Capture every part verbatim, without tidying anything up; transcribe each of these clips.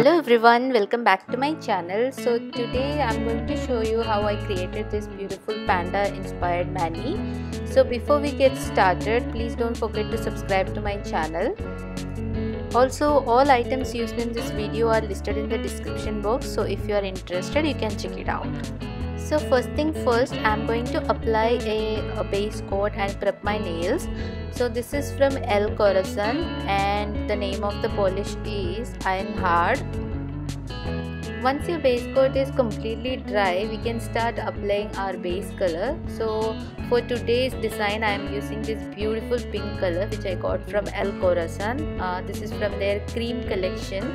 Hello everyone, welcome back to my channel. So today I'm going to show you how I created this beautiful panda inspired mani. So before we get started, please don't forget to subscribe to my channel. Also, all items used in this video are listed in the description box, so if you are interested you can check it out. So first thing first, I'm going to apply a, a base coat and prep my nails. So this is from El Corazon and the name of the polish is Iron Hard. Once your base coat is completely dry, we can start applying our base color. So for today's design, I am using this beautiful pink color which I got from El Corazon. Uh, this is from their cream collection.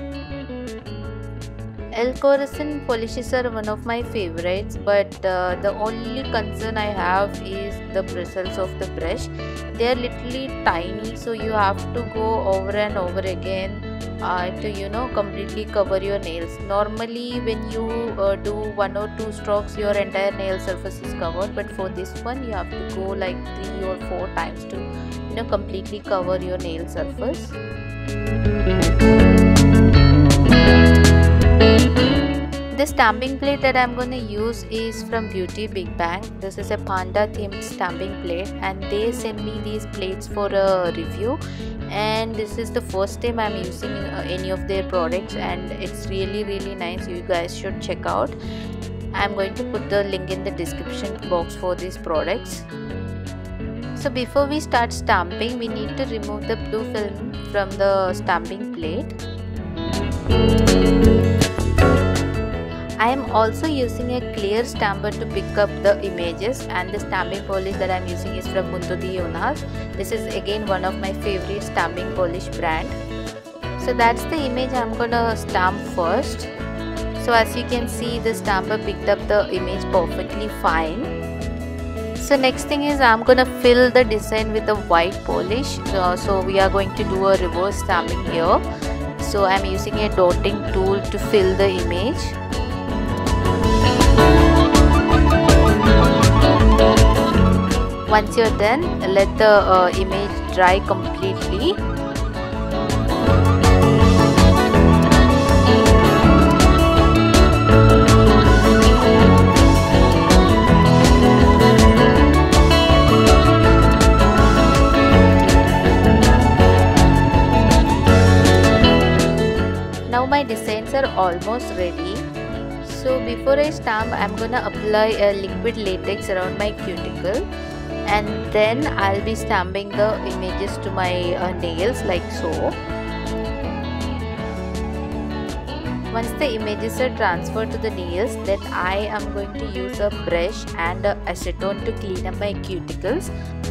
El Corazon polishes are one of my favorites, but uh, the only concern I have is the bristles of the brush. They are literally tiny, so you have to go over and over again uh, to you know completely cover your nails. Normally when you uh, do one or two strokes, your entire nail surface is covered, but for this one you have to go like three or four times to you know completely cover your nail surface. The stamping plate that I'm going to use is from Beauty Big Bang. This is a panda themed stamping plate and they sent me these plates for a review, and this is the first time I'm using uh, any of their products and it's really really nice. You guys should check out. I'm going to put the link in the description box for these products. So before we start stamping, we need to remove the blue film from the stamping plate. I am also using a clear stamper to pick up the images, and the stamping polish that I am using is from Mundo de Jonas. This is again one of my favorite stamping polish brand. So that's the image I am gonna stamp first. So as you can see, the stamper picked up the image perfectly fine. So next thing is I am gonna fill the design with the white polish. So, so we are going to do a reverse stamping here. So I am using a dotting tool to fill the image. Once you're done, let the uh, image dry completely. Now my designs are almost ready. So before I stamp, I'm gonna apply a liquid latex around my cuticle, and then I'll be stamping the images to my uh, nails like so. Once the images are transferred to the nails, then I am going to use a brush and uh, acetone to clean up my cuticles.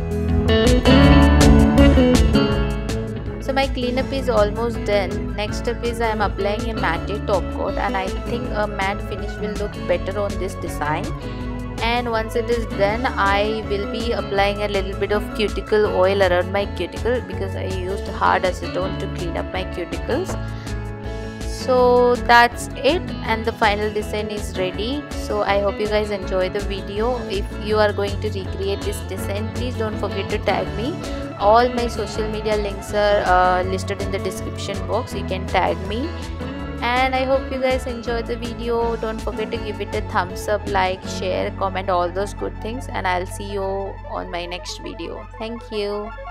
So my cleanup is almost done. Next step is I am applying a matte top coat, and I think a matte finish will look better on this design. And once it is done, I will be applying a little bit of cuticle oil around my cuticle because I used hard acetone to clean up my cuticles. So that's it, and the final design is ready. So I hope you guys enjoy the video. If you are going to recreate this design, please don't forget to tag me. All my social media links are uh, listed in the description box. You can tag me. And I hope you guys enjoyed the video. Don't forget to give it a thumbs up, like, share, comment, all those good things, and I'll see you on my next video. Thank you.